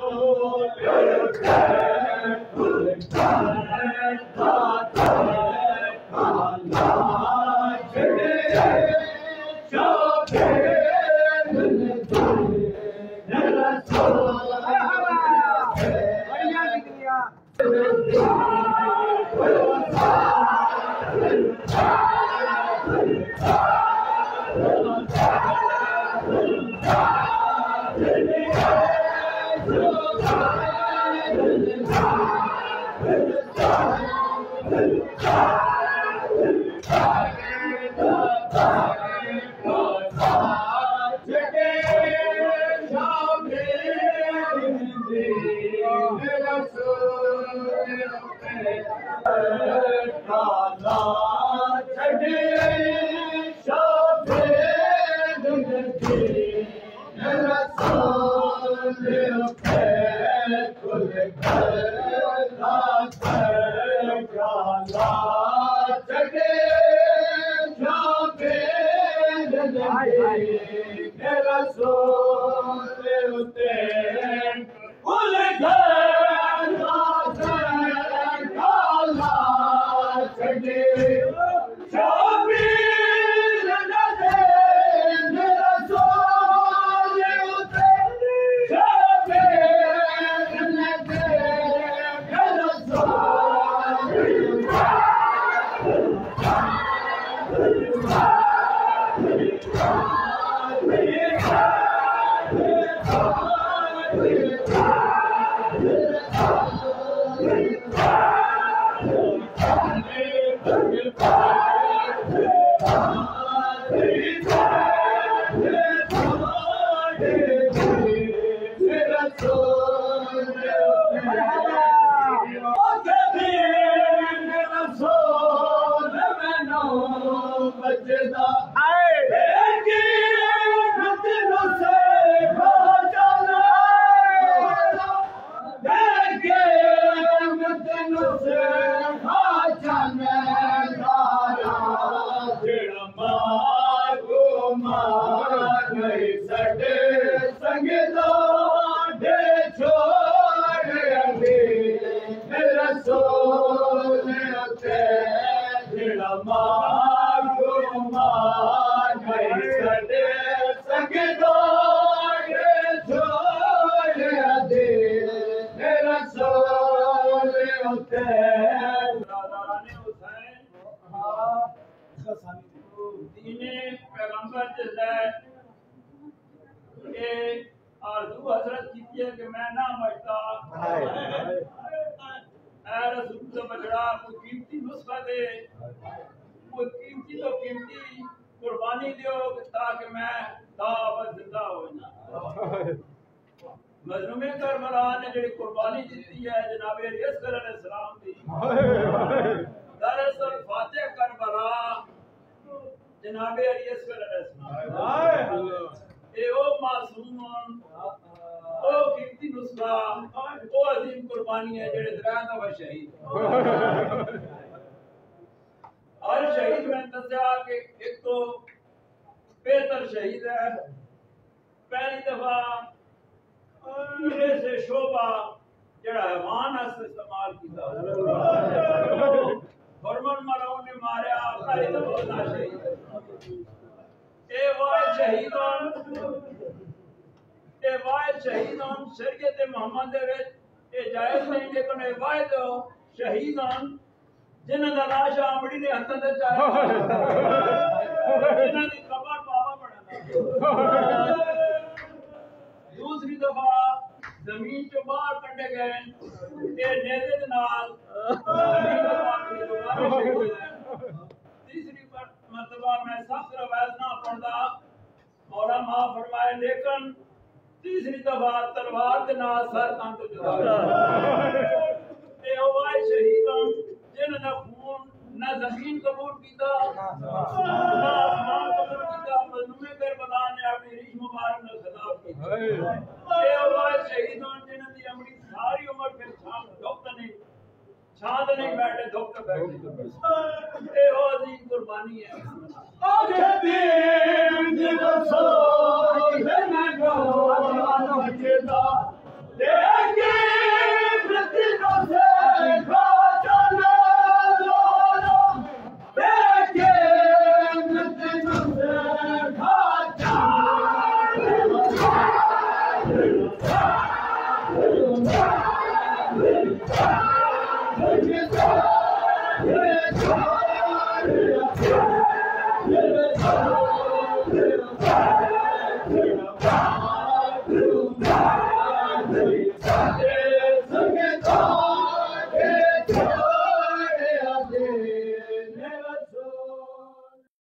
मजलूमे Karbala ने जी कुर्बानी दी है जनाब अलीअस्कर अलैहिस्सलाम दी दरअसल फातिह करबला जनाब अलीअस्कर अलैहिस्सलाम ए ओ मासूम ओ कीमती नुस्खा ओ अजीम कुर्बानी है जेड़े दरा दफा शहीद हर शहीद में दस्या कि एक तो बेहतर शहीद है पहली दफा से शोभा जड़ा हैवान इस्तेमाल किया फरमान मराओ ने मारिया अल्लाह ही दफा शहीद ए वाहिद शहीदान शरीयत मोहम्मद दे विच ए जायज नहीं लेकिन ए वाहिद शहीदान जिन्हां दा लाश आमड़ी ने हत्थ ते चाहे जिन्हां दी कबर बाबा बना दूसरी दफा जमीन चो बाहर कटे गए ये नेज़े दे नाल तीसरी मरतबा मैं सख्त रवायत ना पढ़दा मौला माफ फरमाए लेकिन तीसरी दफा तलवार के नाल सर तन तो जुदा ए ओए शहीदान जिन्हां दा खून ना जमीन कबूल कीता ना आसमान कबूल कीता मजलूमे करबला ने अपनी रीश मुबारक ने खिलाफ कीता ए ओए शहीदान जिन्हां दी अमरी सारी उम्र फिर छांद नहीं बैठे धोखे बैठे ए ओ दी कुर्बानी है आगे दिन जिन सो मैं गो के दा Hallelujah.